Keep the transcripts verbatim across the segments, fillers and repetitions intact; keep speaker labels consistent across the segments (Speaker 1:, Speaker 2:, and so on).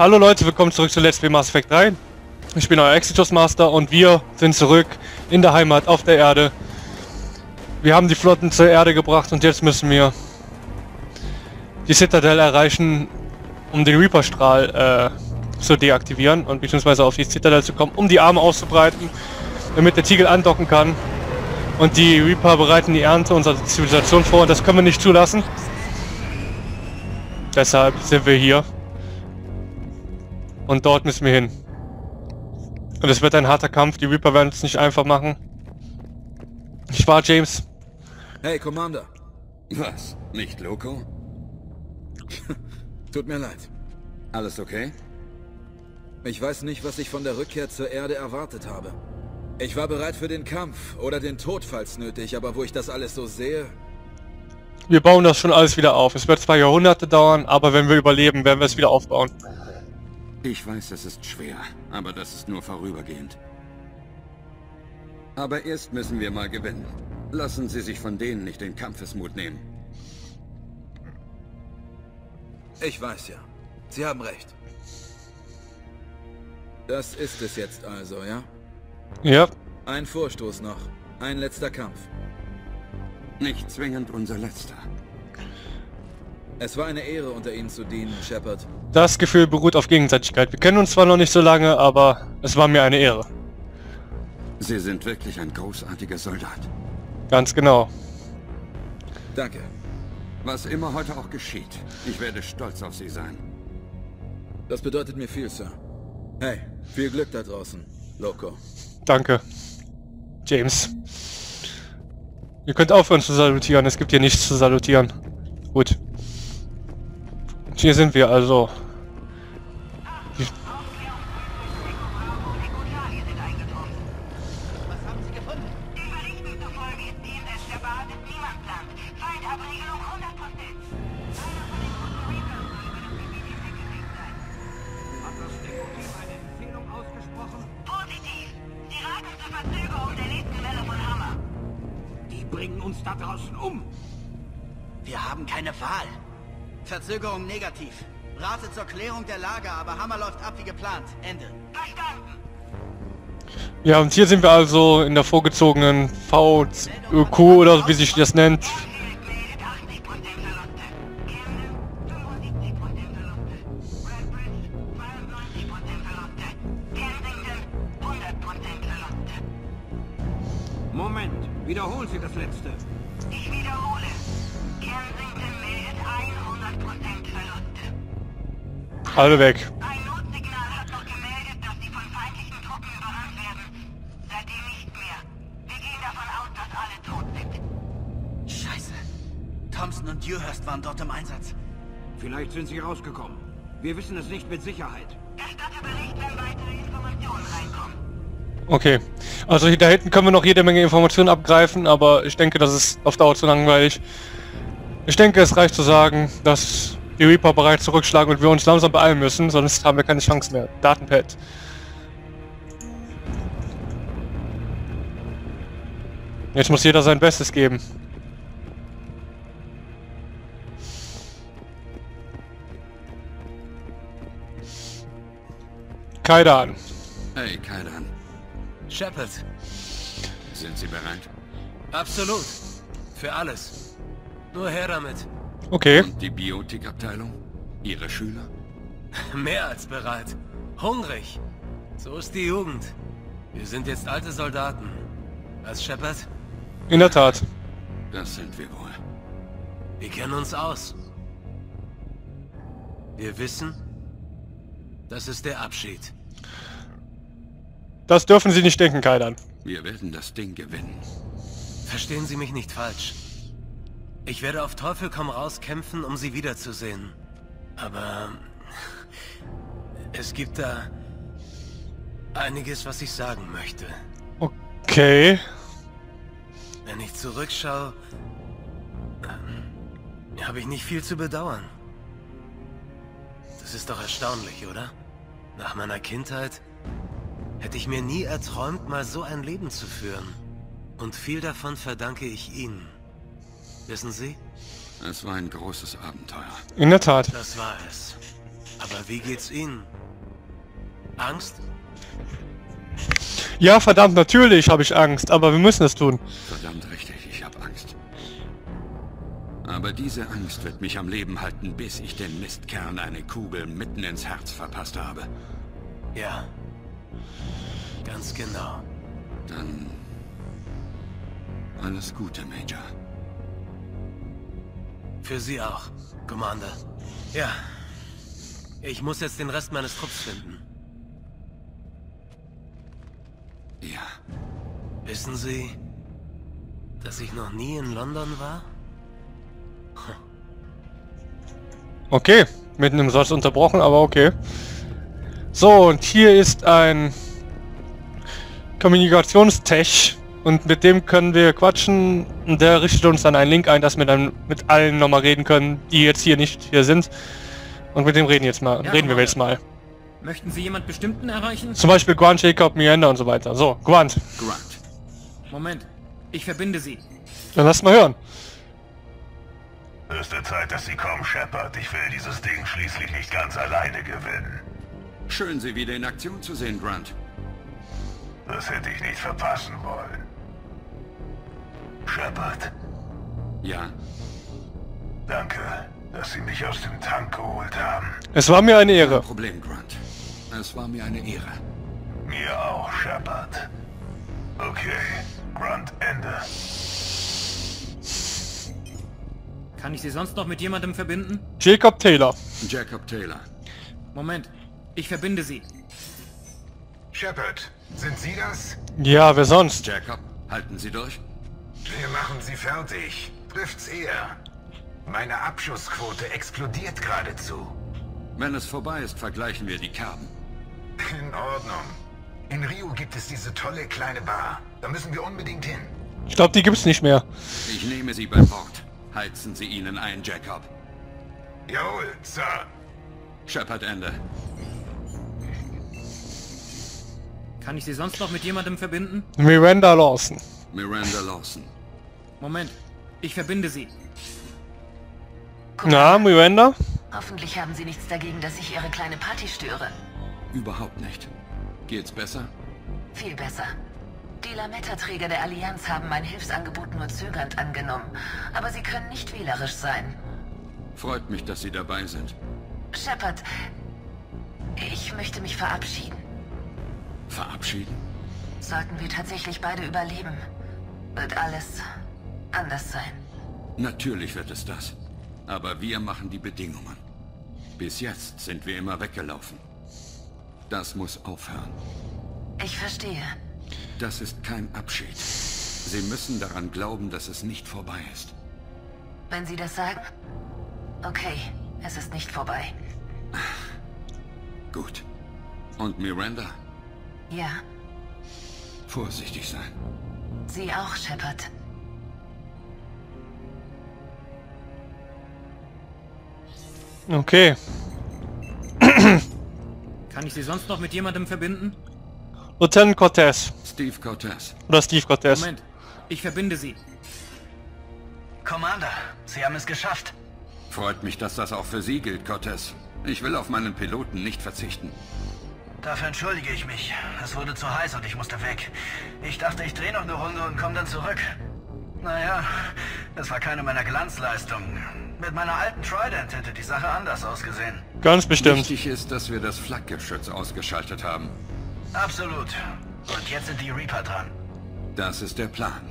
Speaker 1: Hallo Leute, willkommen zurück zu Let's Play Mass Effect drei. Ich bin euer Exitus Master und wir sind zurück in der Heimat auf der Erde. Wir haben die Flotten zur Erde gebracht und jetzt müssen wir die Citadel erreichen, um den Reaper-Strahl äh, zu deaktivieren und beziehungsweise auf die Citadel zu kommen, um die Arme auszubreiten, damit der Tiegel andocken kann. Und die Reaper bereiten die Ernte unserer Zivilisation vor und das können wir nicht zulassen. Deshalb sind wir hier. Und dort müssen wir hin. Und es wird ein harter Kampf, die Reaper werden es nicht einfach machen. Ich war James.
Speaker 2: Hey, Commander.
Speaker 3: Was? Nicht Loco?
Speaker 2: Tut mir leid.
Speaker 3: Alles okay?
Speaker 2: Ich weiß nicht, was ich von der Rückkehr zur Erde erwartet habe. Ich war bereit für den Kampf oder den Tod, falls nötig, aber wo ich das alles so sehe...
Speaker 1: Wir bauen das schon alles wieder auf. Es wird zwei Jahrhunderte dauern, aber wenn wir überleben, werden wir es wieder aufbauen.
Speaker 3: Ich weiß, es ist schwer, aber das ist nur vorübergehend. Aber erst müssen wir mal gewinnen. Lassen Sie sich von denen nicht den Kampfesmut nehmen.
Speaker 2: Ich weiß ja. Sie haben recht. Das ist es jetzt also, ja?
Speaker 1: Ja.
Speaker 2: Ein Vorstoß noch. Ein letzter Kampf.
Speaker 3: Nicht zwingend unser letzter.
Speaker 2: Es war eine Ehre, unter Ihnen zu dienen, Shepard.
Speaker 1: Das Gefühl beruht auf Gegenseitigkeit. Wir kennen uns zwar noch nicht so lange, aber es war mir eine Ehre.
Speaker 3: Sie sind wirklich ein großartiger Soldat.
Speaker 1: Ganz genau.
Speaker 2: Danke.
Speaker 3: Was immer heute auch geschieht, ich werde stolz auf Sie sein.
Speaker 2: Das bedeutet mir viel, Sir. Hey, viel Glück da draußen, Loco.
Speaker 1: Danke, James. Ihr könnt aufhören zu salutieren, es gibt hier nichts zu salutieren. Gut. Hier sind wir also. Die
Speaker 4: bringen uns da draußen um.
Speaker 5: Wir haben keine Wahl. Verzögerung negativ. Rate zur Klärung der Lage, aber Hammer läuft ab wie geplant. Ende. Verstanden.
Speaker 1: Ja, und hier sind wir also in der vorgezogenen V Q oder wie sich das nennt.
Speaker 4: Moment, wiederholen Sie das letzte.
Speaker 6: Ich wiederhole. Kensington meldet hundert Prozent Verluste.
Speaker 1: Alle weg.
Speaker 6: Ein Notsignal hat noch gemeldet, dass sie von feindlichen Truppen überrannt werden. Seitdem nicht mehr. Wir gehen davon aus, dass alle tot sind.
Speaker 5: Scheiße. Thompson und Dewhurst waren dort im Einsatz.
Speaker 4: Vielleicht sind sie rausgekommen. Wir wissen es nicht mit Sicherheit.
Speaker 6: Erstatte Bericht, wenn weitere Informationen reinkommen.
Speaker 1: Okay. Also hier da hinten können wir noch jede Menge Informationen abgreifen, aber ich denke, das ist auf Dauer zu langweilig. Ich denke, es reicht zu sagen, dass die Reaper bereits zurückschlagen und wir uns langsam beeilen müssen, sonst haben wir keine Chance mehr. Datenpad. Jetzt muss jeder sein Bestes geben. Kaidan.
Speaker 3: Hey, Kaidan.
Speaker 7: Shepard.
Speaker 3: Sind Sie bereit?
Speaker 7: Absolut. Für alles. Nur her damit.
Speaker 1: Okay.
Speaker 3: Und die Biotikabteilung? Ihre Schüler?
Speaker 7: Mehr als bereit. Hungrig. So ist die Jugend. Wir sind jetzt alte Soldaten. Als Shepard?
Speaker 1: In der Tat.
Speaker 3: Das sind wir wohl.
Speaker 7: Wir kennen uns aus. Wir wissen, das ist der Abschied.
Speaker 1: Das dürfen Sie nicht denken, Kaidan.
Speaker 3: Wir werden das Ding gewinnen.
Speaker 7: Verstehen Sie mich nicht falsch. Ich werde auf Teufel komm raus kämpfen, um Sie wiederzusehen. Aber es gibt da einiges, was ich sagen möchte.
Speaker 1: Okay.
Speaker 7: Wenn ich zurückschaue, ähm, habe ich nicht viel zu bedauern. Das ist doch erstaunlich, oder? Nach meiner Kindheit hätte ich mir nie erträumt, mal so ein Leben zu führen. Und viel davon verdanke ich Ihnen. Wissen Sie?
Speaker 3: Es war ein großes Abenteuer.
Speaker 1: In der Tat.
Speaker 7: Das war es. Aber wie geht's Ihnen? Angst?
Speaker 1: Ja, verdammt, natürlich habe ich Angst, aber wir müssen es tun.
Speaker 3: Verdammt richtig, ich habe Angst. Aber diese Angst wird mich am Leben halten, bis ich den Mistkern eine Kugel mitten ins Herz verpasst habe.
Speaker 7: Ja. Ganz genau.
Speaker 3: Dann... alles Gute, Major.
Speaker 7: Für Sie auch, Commander. Ja. Ich muss jetzt den Rest meines Trupps finden.
Speaker 3: Ja.
Speaker 7: Wissen Sie, dass ich noch nie in London war?
Speaker 1: Okay, mitten im Satz unterbrochen, aber okay. So, und hier ist ein Kommunikationstech und mit dem können wir quatschen und der richtet uns dann einen Link ein, dass wir dann mit allen nochmal reden können, die jetzt hier nicht hier sind. Und mit dem reden jetzt mal,
Speaker 8: Ja,
Speaker 1: reden wir
Speaker 8: Commander.
Speaker 1: jetzt mal.
Speaker 8: Möchten Sie jemand Bestimmten erreichen?
Speaker 1: Zum Beispiel Grant, Jacob, Miranda und so weiter. So, Grant,
Speaker 3: Grant.
Speaker 8: Moment. Ich verbinde Sie.
Speaker 1: dann lass mal hören.
Speaker 9: Höchste Zeit, dass Sie kommen, Shepard. Ich will dieses Ding schließlich nicht ganz alleine gewinnen.
Speaker 3: Schön, Sie wieder in Aktion zu sehen, Grant.
Speaker 9: Das hätte ich nicht verpassen wollen. Shepard,
Speaker 3: Ja?
Speaker 9: danke, dass Sie mich aus dem Tank geholt haben.
Speaker 1: Es war mir eine
Speaker 3: Kein
Speaker 1: Ehre.
Speaker 3: Problem, Grant. Es war mir eine Ehre.
Speaker 9: Mir auch, Shepard. Okay, Grunt, Ende.
Speaker 8: Kann ich Sie sonst noch mit jemandem verbinden?
Speaker 1: Jacob Taylor.
Speaker 3: Jacob Taylor.
Speaker 8: Moment. Ich verbinde Sie.
Speaker 9: Shepard, sind Sie das?
Speaker 1: Ja, wer sonst?
Speaker 3: Jacob, halten Sie durch.
Speaker 9: Wir machen Sie fertig. Trifft's eher. Meine Abschussquote explodiert geradezu.
Speaker 3: Wenn es vorbei ist, vergleichen wir die Kerben.
Speaker 9: In Ordnung. In Rio gibt es diese tolle kleine Bar. Da müssen wir unbedingt hin.
Speaker 1: Ich glaube, die gibt's nicht mehr.
Speaker 3: Ich nehme Sie beim Wort. Heizen Sie ihnen ein, Jacob.
Speaker 9: Jawohl, Sir.
Speaker 3: Shepard, Ende.
Speaker 8: Kann ich Sie sonst noch mit jemandem verbinden?
Speaker 1: Miranda Lawson.
Speaker 3: Miranda Lawson.
Speaker 8: Moment. Ich verbinde Sie.
Speaker 1: Na, Miranda?
Speaker 10: Hoffentlich haben Sie nichts dagegen, dass ich Ihre kleine Party störe.
Speaker 3: Überhaupt nicht. Geht's besser?
Speaker 10: Viel besser. Die Lametta-Träger der Allianz haben mein Hilfsangebot nur zögernd angenommen. Aber sie können nicht wählerisch sein.
Speaker 3: Freut mich, dass Sie dabei sind.
Speaker 10: Shepard, ich möchte mich verabschieden.
Speaker 3: Verabschieden?
Speaker 10: Sollten wir tatsächlich beide überleben, wird alles anders sein.
Speaker 3: Natürlich wird es das. Aber wir machen die Bedingungen. Bis jetzt sind wir immer weggelaufen. Das muss aufhören.
Speaker 10: Ich verstehe.
Speaker 3: Das ist kein Abschied. Sie müssen daran glauben, dass es nicht vorbei ist.
Speaker 10: Wenn Sie das sagen? Okay, es ist nicht vorbei.
Speaker 3: Gut. Und Miranda?
Speaker 10: Ja,
Speaker 3: Vorsichtig sein.
Speaker 10: Sie auch, Shepard.
Speaker 1: Okay.
Speaker 8: Kann ich Sie sonst noch mit jemandem verbinden?
Speaker 1: Lieutenant Cortez.
Speaker 3: Steve Cortez.
Speaker 1: Oder Steve Cortez.
Speaker 8: Moment. Ich verbinde Sie.
Speaker 5: Commander, Sie haben es geschafft.
Speaker 3: Freut mich, dass das auch für Sie gilt, Cortez. Ich will auf meinen Piloten nicht verzichten.
Speaker 5: Dafür entschuldige ich mich. Es wurde zu heiß und ich musste weg. Ich dachte, ich drehe noch eine Runde und komme dann zurück. Naja, es war keine meiner Glanzleistungen. Mit meiner alten Trident hätte die Sache anders ausgesehen.
Speaker 1: Ganz bestimmt.
Speaker 3: Wichtig ist, dass wir das Flakgeschütz ausgeschaltet haben.
Speaker 5: Absolut. Und jetzt sind die Reaper dran.
Speaker 3: Das ist der Plan.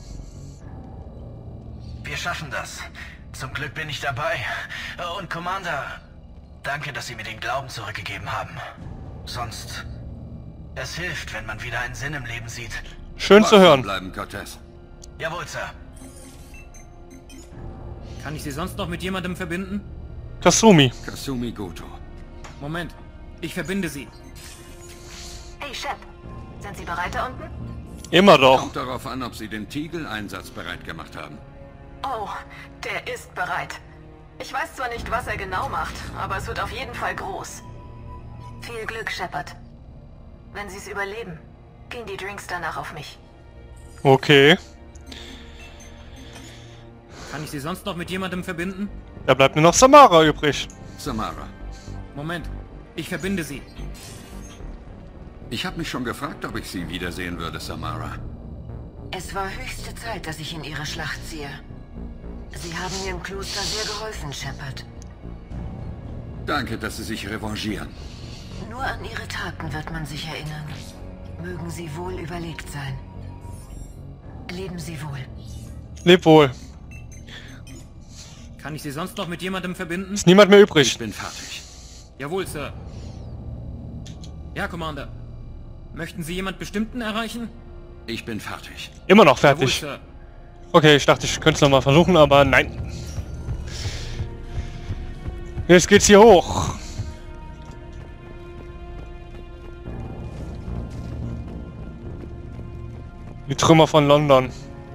Speaker 5: Wir schaffen das. Zum Glück bin ich dabei. Und Commander, danke, dass Sie mir den Glauben zurückgegeben haben. Sonst... Es hilft, wenn man wieder einen Sinn im Leben sieht.
Speaker 1: Schön zu
Speaker 3: Wachsam
Speaker 1: hören.
Speaker 3: bleiben, Cortez.
Speaker 5: Jawohl, Sir.
Speaker 8: Kann ich Sie sonst noch mit jemandem verbinden?
Speaker 1: Kasumi.
Speaker 3: Kasumi Goto.
Speaker 8: Moment. Ich verbinde Sie.
Speaker 10: Hey, Shep. Sind Sie bereit da unten?
Speaker 1: Immer doch.
Speaker 3: Kommt darauf an, ob Sie den Teagle einsatzbereit gemacht haben.
Speaker 10: Oh, der ist bereit. Ich weiß zwar nicht, was er genau macht, aber es wird auf jeden Fall groß. Viel Glück, Shepard. Wenn Sie es überleben, gehen die Drinks danach auf mich.
Speaker 1: Okay.
Speaker 8: Kann ich Sie sonst noch mit jemandem verbinden?
Speaker 1: Da bleibt nur noch Samara übrig.
Speaker 3: Samara.
Speaker 8: Moment. Ich verbinde sie.
Speaker 3: Ich habe mich schon gefragt, ob ich Sie wiedersehen würde, Samara.
Speaker 6: Es war höchste Zeit, dass ich in Ihre Schlacht ziehe. Sie haben mir im Kloster sehr geholfen, Shepard.
Speaker 3: Danke, dass Sie sich revanchieren.
Speaker 6: Nur an Ihre Taten wird man sich erinnern. Mögen Sie wohl überlegt sein. Leben Sie wohl.
Speaker 1: Leb wohl.
Speaker 8: Kann ich Sie sonst noch mit jemandem verbinden?
Speaker 1: Ist niemand mehr übrig.
Speaker 3: Ich bin fertig.
Speaker 8: Jawohl, Sir. Ja, Commander. Möchten Sie jemand Bestimmten erreichen?
Speaker 3: Ich bin fertig.
Speaker 1: Immer noch fertig.
Speaker 8: Jawohl, Sir.
Speaker 1: Okay, ich dachte, ich könnte es nochmal versuchen, aber nein. Jetzt geht's hier hoch. Die Trümmer von London.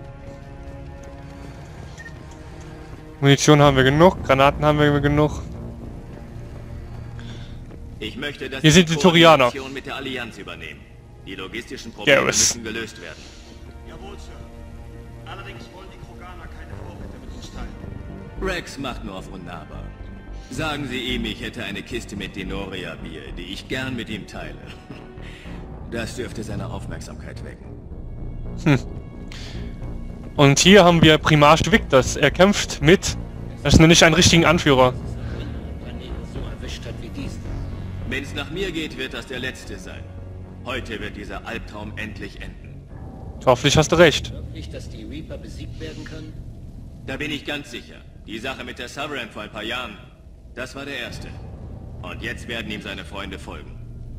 Speaker 1: Munition haben wir genug, Granaten haben wir genug.
Speaker 11: Ich möchte, dass
Speaker 1: Hier sind die Turianer.
Speaker 11: Koordination mit der Allianz übernehmen. Die logistischen Probleme
Speaker 1: Garrus.
Speaker 11: müssen gelöst werden.
Speaker 12: Jawohl, Sir. Allerdings wollen die Kroganer keine Vorräte mit uns teilen.
Speaker 11: Rex macht nur auf unnahbar. Sagen Sie ihm, ich hätte eine Kiste mit Denoria-Bier, die ich gern mit ihm teile. Das dürfte seine Aufmerksamkeit wecken.
Speaker 1: Hm. Und hier haben wir Primarch Victus. Er kämpft mit... Das ist noch nicht ein richtigen Anführer.
Speaker 11: Wenn es nach mir geht, wird das der letzte sein. Heute wird dieser Albtraum endlich enden.
Speaker 1: Hoffentlich hast du recht.
Speaker 11: Nicht, dass die Reaper besiegt werden können? Da bin ich ganz sicher. Die Sache mit der Sovereign vor ein paar Jahren, das war der erste. Und jetzt werden ihm seine Freunde folgen.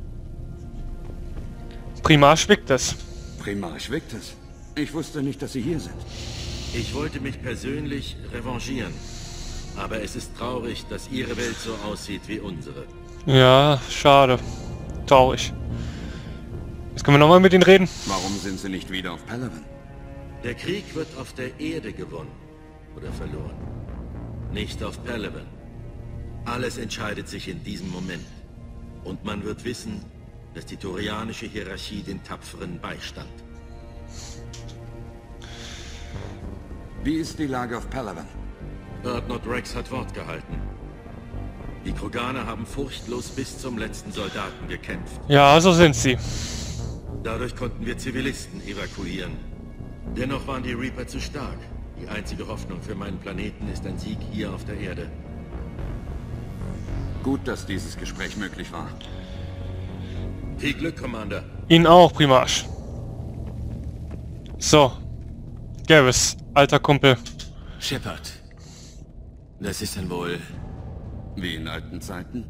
Speaker 1: Primarch Victus.
Speaker 3: Primarch Victus? Ich wusste nicht, dass Sie hier sind.
Speaker 13: Ich wollte mich persönlich revanchieren. Aber es ist traurig, dass Ihre Welt so aussieht wie unsere.
Speaker 1: Ja, schade. Traurig. Jetzt können wir nochmal mit ihnen reden.
Speaker 3: Warum sind Sie nicht wieder auf Palaven?
Speaker 13: Der Krieg wird auf der Erde gewonnen. Oder verloren. Nicht auf Palaven. Alles entscheidet sich in diesem Moment. Und man wird wissen, dass die turianische Hierarchie den Tapferen beistand.
Speaker 3: Wie ist die Lage auf Palaven?
Speaker 13: Urdnot Rex hat Wort gehalten. Die Kroganer haben furchtlos bis zum letzten Soldaten gekämpft.
Speaker 1: Ja, so sind sie.
Speaker 13: Dadurch konnten wir Zivilisten evakuieren. Dennoch waren die Reaper zu stark. Die einzige Hoffnung für meinen Planeten ist ein Sieg hier auf der Erde.
Speaker 3: Gut, dass dieses Gespräch möglich war.
Speaker 13: Viel Glück, Commander.
Speaker 1: Ihnen auch, Primarch. So. Garrus, alter Kumpel.
Speaker 11: Shepard. Das ist dann wohl...
Speaker 3: Wie in alten Zeiten?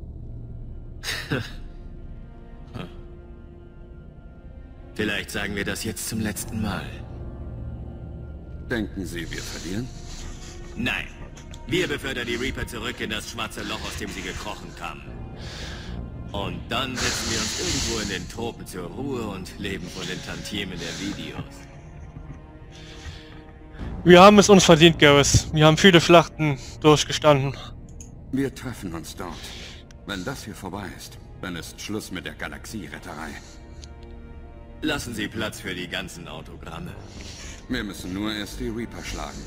Speaker 11: Vielleicht sagen wir das jetzt zum letzten Mal.
Speaker 3: Denken Sie, wir verlieren?
Speaker 11: Nein. Wir befördern die Reaper zurück in das schwarze Loch, aus dem sie gekrochen kamen. Und dann setzen wir uns irgendwo in den Tropen zur Ruhe und leben von den Tantiemen der Videos.
Speaker 1: Wir haben es uns verdient, Garrus. Wir haben viele Schlachten durchgestanden.
Speaker 3: Wir treffen uns dort. Wenn das hier vorbei ist, dann ist Schluss mit der Galaxieretterei.
Speaker 11: Lassen Sie Platz für die ganzen Autogramme.
Speaker 3: Wir müssen nur erst die Reaper schlagen.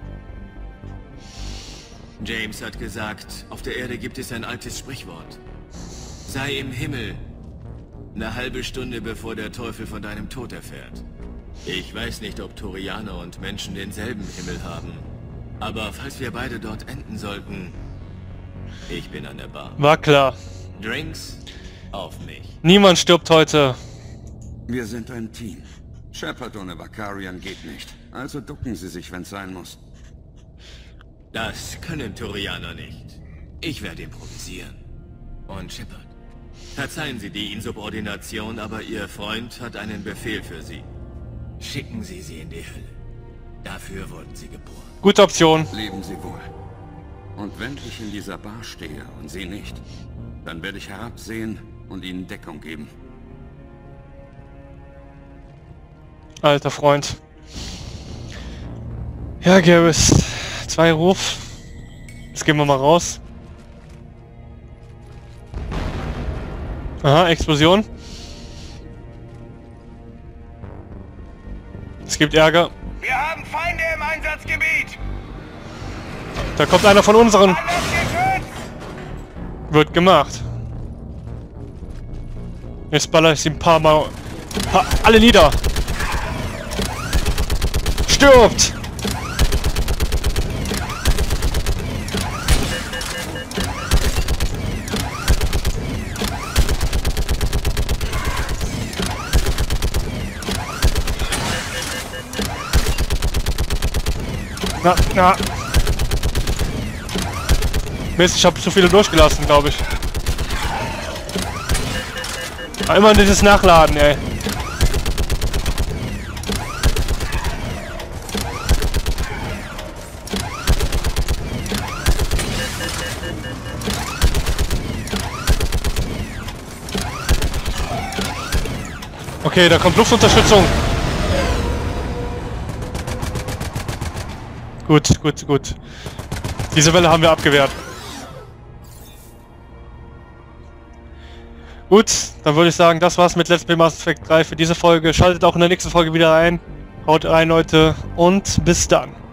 Speaker 11: James hat gesagt, auf der Erde gibt es ein altes Sprichwort. Sei im Himmel, eine halbe Stunde bevor der Teufel von deinem Tod erfährt. Ich weiß nicht, ob Turianer und Menschen denselben Himmel haben. Aber falls wir beide dort enden sollten, ich bin an der Bar.
Speaker 1: War klar.
Speaker 11: Drinks auf mich.
Speaker 1: Niemand stirbt heute.
Speaker 3: Wir sind ein Team. Shepard ohne Vakarian geht nicht. Also ducken Sie sich, wenn es sein muss.
Speaker 11: Das können Turianer nicht. Ich werde improvisieren. Und Shepard, verzeihen Sie die Insubordination, aber Ihr Freund hat einen Befehl für Sie. Schicken Sie sie in die Hölle. Dafür wurden Sie geboren.
Speaker 1: Gute Option.
Speaker 3: Leben Sie wohl. Und wenn ich in dieser Bar stehe und Sie nicht, dann werde ich herabsehen und Ihnen Deckung geben.
Speaker 1: Alter Freund. Ja, Garrus. Zwei Ruf. Jetzt gehen wir mal raus. Aha, Explosion. Es gibt Ärger.
Speaker 12: Wir haben Feinde im Einsatzgebiet!
Speaker 1: Da kommt einer von unseren. Wird gemacht. Jetzt baller ich sie ein paar Mal... Ha, alle nieder! Stirbt! Na, na. Mist, ich habe zu viele durchgelassen, glaube ich. Aber immer dieses Nachladen, ey. Okay, da kommt Luftunterstützung. Gut, gut, gut. Diese Welle haben wir abgewehrt. Gut, dann würde ich sagen, das war's mit Let's Play Mass Effect drei für diese Folge. Schaltet auch in der nächsten Folge wieder ein. Haut rein, Leute, und bis dann.